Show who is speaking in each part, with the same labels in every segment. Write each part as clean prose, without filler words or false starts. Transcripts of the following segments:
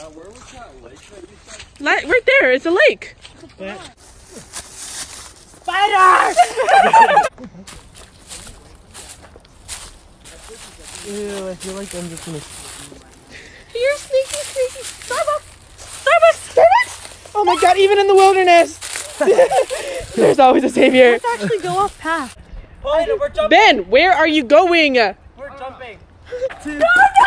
Speaker 1: Where was that lake that you said?
Speaker 2: Right there, it's a lake.
Speaker 3: Spider!
Speaker 4: Ew, I feel like I'm just gonna...
Speaker 3: You're sneaky.
Speaker 2: Starbucks! Oh my god, even in the wilderness, there's always a savior.
Speaker 3: Let's actually go off path.
Speaker 4: Paulina, we're jumping!
Speaker 2: Ben, where are you going?
Speaker 4: We're jumping!
Speaker 3: No!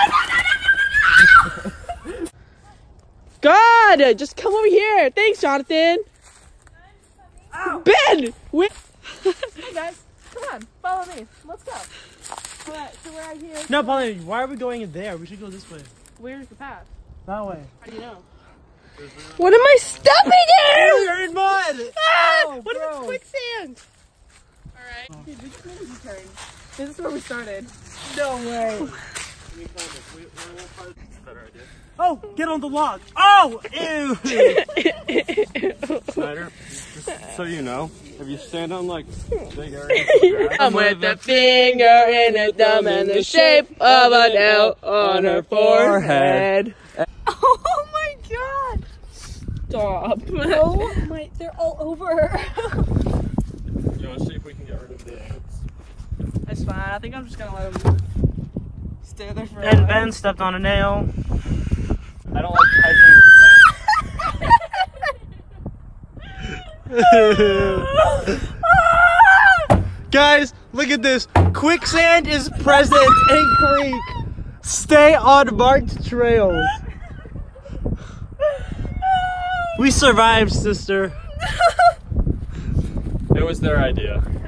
Speaker 2: God, just come over here. Thanks, Jonathan.
Speaker 3: Ow.
Speaker 2: Ben!
Speaker 3: Hey guys, come on, follow me. Let's go. Alright, so we're out here.
Speaker 4: No, Paulina, why are we going in there? We should go this way.
Speaker 3: Where's the path?
Speaker 4: That way.
Speaker 3: How do you know?
Speaker 2: What am I stepping in?
Speaker 4: You're in mud!
Speaker 2: Ah, what
Speaker 4: bro.
Speaker 2: if it's quicksand?
Speaker 3: Alright. Dude, this is where we turned. This is where we started.
Speaker 4: No way! Oh, get on the log! Oh, ew!
Speaker 1: Snyder, just so you know, if you stand on like big areas,
Speaker 2: I'm with a finger in a thumb and the shape of an L on her forehead.
Speaker 3: Oh my god!
Speaker 2: Stop.
Speaker 3: Oh my, they're all over.
Speaker 1: you want to see if we can get rid of the ants?
Speaker 2: That's fine. I think I'm just gonna let them stay there for a
Speaker 4: And
Speaker 2: while.
Speaker 4: Ben stepped on a nail.
Speaker 1: I don't like hiking
Speaker 4: Guys, look at this. Quicksand is present in creek. Stay on marked trails. We survived, sister.
Speaker 1: It was their idea.